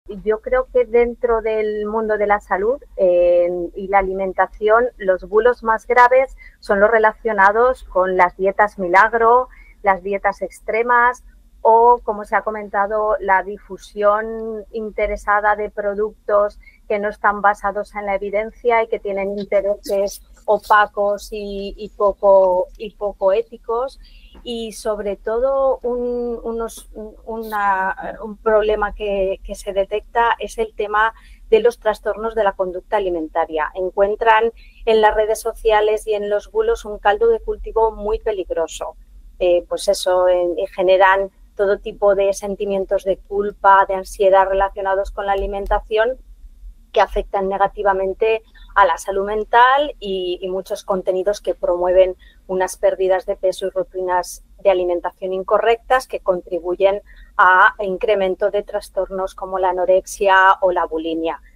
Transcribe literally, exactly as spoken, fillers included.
yo creo que dentro del mundo de la salud eh, y la alimentación, los bulos más graves son los relacionados con las dietas milagro, las dietas extremas o, como se ha comentado, la difusión interesada de productos que no están basados en la evidencia y que tienen intereses opacos y, y, poco, y poco éticos. Y sobre todo un, unos, una, un problema que, que se detecta es el tema de los trastornos de la conducta alimentaria. Encuentran en las redes sociales y en los bulos un caldo de cultivo muy peligroso. Eh, pues eso, eh, generan todo tipo de sentimientos de culpa, de ansiedad relacionados con la alimentación que afectan negativamente a la salud mental y, y muchos contenidos que promueven unas pérdidas de peso y rutinas de alimentación incorrectas que contribuyen a incremento de trastornos como la anorexia o la bulimia.